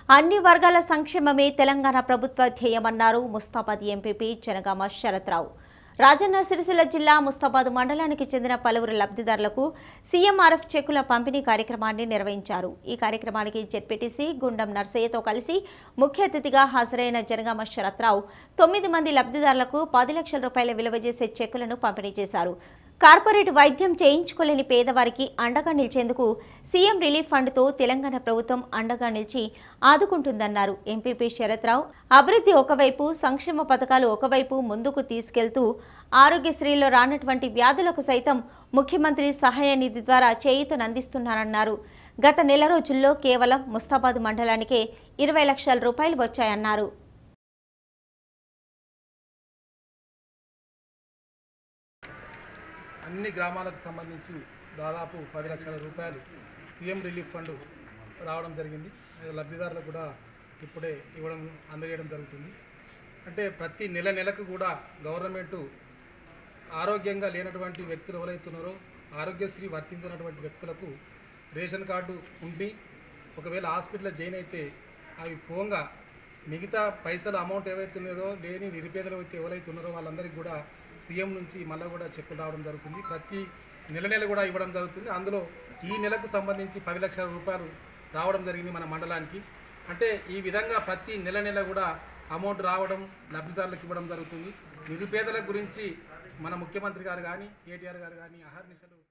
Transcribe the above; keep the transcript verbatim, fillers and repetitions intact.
అన్ని వర్గాల సంక్షేమమే తెలంగాణ ప్రభుత్వ ధ్యేయమన్నారు ముస్తాబాద్ ఎంపీపీ జనగామ శరత్రావు. రాజన్న సిరిసిల్ల జిల్లా ముస్తాబాద్ మండలానికి చెందిన పలువురు లబ్ధిదారులకు సీఎంఆర్ఎఫ్ చెక్కుల పంపిణీ కార్యక్రమాన్ని నిర్వహించారు. ఈ కార్యక్రమానికి జెడ్పీటీసీ గుండం నర్సయ్యతో కలిసి ముఖ్య అతిథిగా హాజరైన జనగామ శరత్రావు తొమ్మిది మంది లబ్ధిదారులకు పది లక్షల రూపాయల విలువ చేసే చెక్కులను పంపిణీ చేశారు. కార్పొరేట్ వైద్యం చేయించుకోలేని పేదవారికి అండగా నిలిచేందుకు సీఎం రిలీఫ్ ఫండ్తో తెలంగాణ ప్రభుత్వం అండగా నిలిచి ఆదుకుంటుందన్నారు. ఎంపీపీ శరత్రావు అభివృద్ధి ఒకవైపు, సంక్షేమ పథకాలు ఒకవైపు ముందుకు తీసుకెళ్తూ ఆరోగ్యశ్రీలో రానటువంటి వ్యాధులకు సైతం ముఖ్యమంత్రి సహాయ నిధి ద్వారా చేయూతనందిస్తున్నారన్నారు. గత నెల రోజుల్లో కేవలం ముస్తాబాద్ మండలానికే ఇరవై లక్షల రూపాయలు వచ్చాయన్నారు. అన్ని గ్రామాలకు సంబంధించి దాదాపు పది లక్షల రూపాయలు సీఎం రిలీఫ్ ఫండ్ రావడం జరిగింది. లబ్ధిదారులకు కూడా ఇప్పుడే ఇవ్వడం అందజేయడం జరుగుతుంది. అంటే ప్రతి నెల నెలకు కూడా గవర్నమెంటు ఆరోగ్యంగా లేనటువంటి వ్యక్తులు ఎవరైతున్నారో ఆరోగ్యశ్రీ వర్తించినటువంటి వ్యక్తులకు రేషన్ కార్డు ఉండి ఒకవేళ హాస్పిటల్లో జాయిన్ అయితే అవి పోగా మిగతా పైసలు అమౌంట్ ఏవైతే ఉన్నదో లేని నిరుపేదలు అయితే ఎవరైతే ఉన్నారో వాళ్ళందరికీ కూడా సీఎం నుంచి మళ్ళీ కూడా చెక్కులు రావడం జరుగుతుంది. ప్రతి నెల నెల కూడా ఇవ్వడం జరుగుతుంది. అందులో ఈ నెలకు సంబంధించి పది లక్షల రూపాయలు రావడం జరిగింది మన మండలానికి. అంటే ఈ విధంగా ప్రతి నెల నెల కూడా అమౌంట్ రావడం లబ్ధిదారులకు ఇవ్వడం జరుగుతుంది. నిరుపేదల గురించి మన ముఖ్యమంత్రి గారు కానీ కేటీఆర్ గారు కానీ అహర్నిశలు